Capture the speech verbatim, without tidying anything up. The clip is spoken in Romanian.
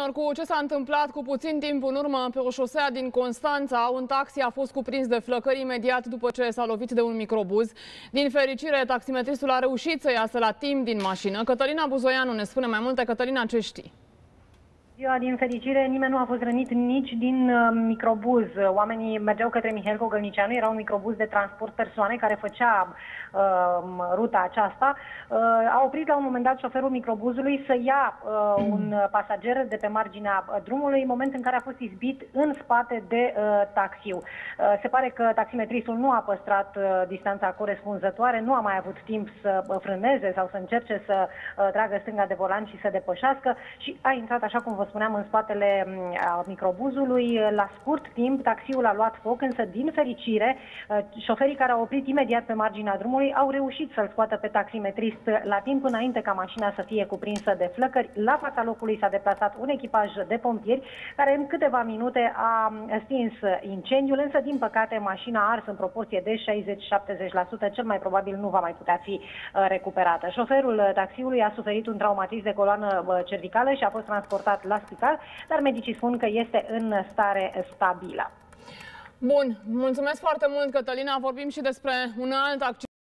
doamnelor, cu ce s-a întâmplat cu puțin timp în urmă pe o șosea din Constanța, un taxi a fost cuprins de flăcări imediat după ce s-a lovit de un microbuz. Din fericire, taximetristul a reușit să iasă la timp din mașină. Cătălina Buzoianu ne spune mai multe. Cătălina, ce știi? Din fericire, nimeni nu a fost rănit nici din uh, microbuz. Oamenii mergeau către Mihail Cogălnicianu, era un microbuz de transport persoane care făcea uh, ruta aceasta. Uh, a oprit la un moment dat șoferul microbuzului să ia uh, un pasager de pe marginea drumului, în moment în care a fost izbit în spate de uh, taxiu. Uh, se pare că taximetristul nu a păstrat uh, distanța corespunzătoare, nu a mai avut timp să frâneze sau să încerce să uh, tragă stânga de volan și să depășească și a intrat, așa cum vă spuneam, în spatele microbuzului. La scurt timp, taxiul a luat foc, însă, din fericire, șoferii care au oprit imediat pe marginea drumului au reușit să-l scoată pe taximetrist la timp înainte ca mașina să fie cuprinsă de flăcări. La fața locului s-a deplasat un echipaj de pompieri care în câteva minute a stins incendiul, însă, din păcate, mașina a ars în proporție de șaizeci la șaptezeci la sută, cel mai probabil nu va mai putea fi recuperată. Șoferul taxiului a suferit un traumatism de coloană cervicală și a fost transportat la spital, dar medicii spun că este în stare stabilă. Bun, mulțumesc foarte mult, Cătălina. Vorbim și despre un alt accident.